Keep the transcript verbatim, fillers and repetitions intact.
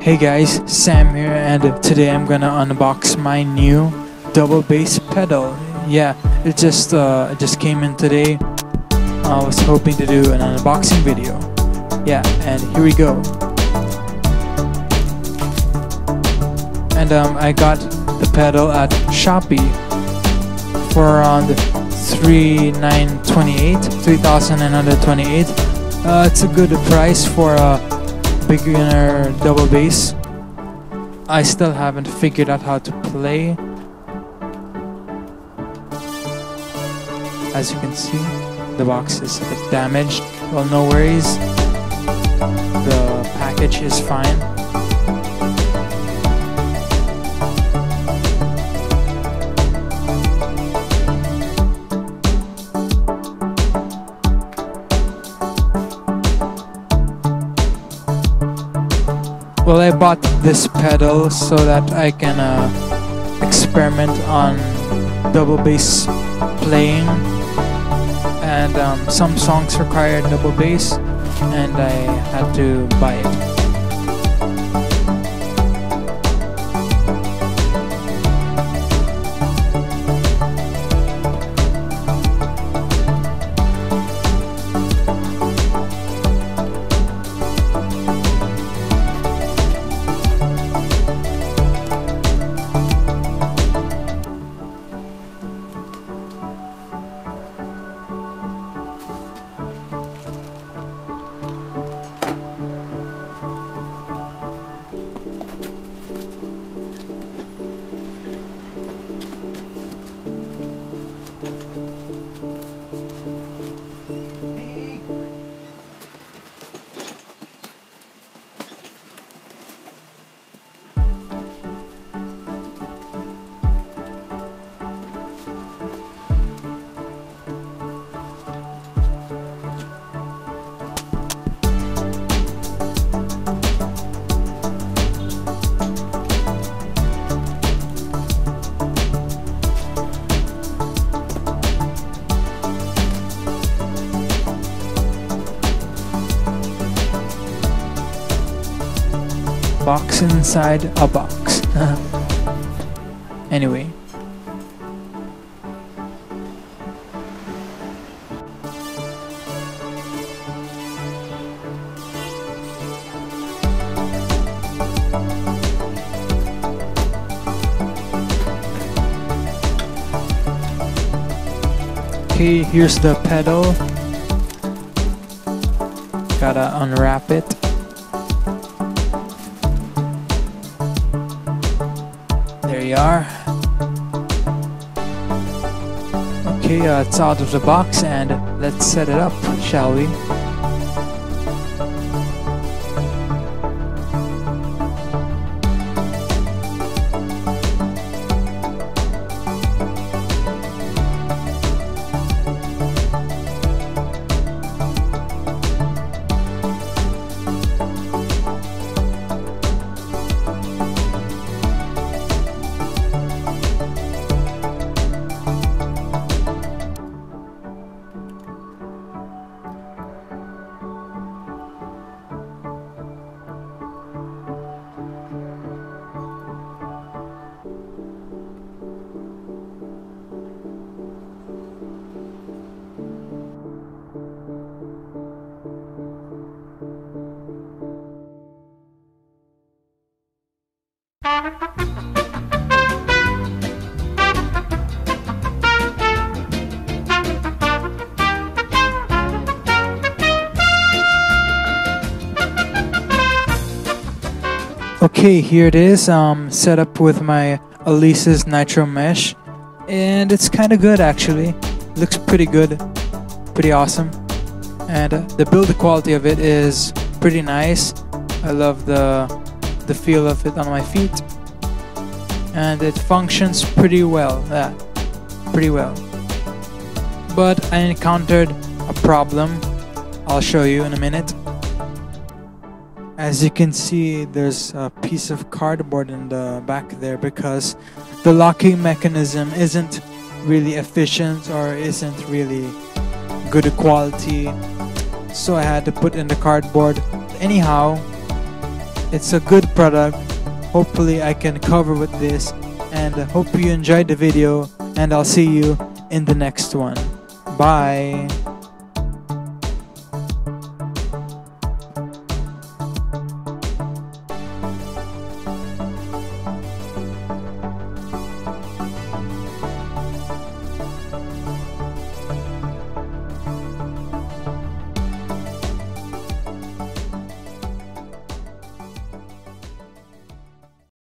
Hey guys, Sam here, and today I'm gonna unbox my new double bass pedal. Yeah, it just uh, it just came in today. I was hoping to do an unboxing video. Yeah, and here we go. And um, I got the pedal at Shopee for around three thousand nine hundred twenty-eight, three thousand nine hundred twenty-eight. Uh, it's a good price for a beginner double bass. I still haven't figured out how to play. As you can see, the box is a bit damaged. Well, no worries. The package is fine. Well, I bought this pedal so that I can uh, experiment on double bass playing, and um, some songs require double bass, and I had to buy it. Box inside a box. Anyway. Okay, here's the pedal. Gotta unwrap it. There you are. Okay, uh, it's out of the box, and let's set it up, shall we? Okay, here it is, um, set up with my Elise's Nitro Mesh, and it's kind of good actually. Looks pretty good, pretty awesome, and uh, the build quality of it is pretty nice. I love the the feel of it on my feet, and it functions pretty well. Yeah, pretty well. But I encountered a problem. I'll show you in a minute. As you can see, there's a piece of cardboard in the back there because the locking mechanism isn't really efficient or isn't really good quality. So I had to put in the cardboard. Anyhow, It's a good product. Hopefully I can cover with this, and hope you enjoyed the video, and I'll see you in the next one. Bye.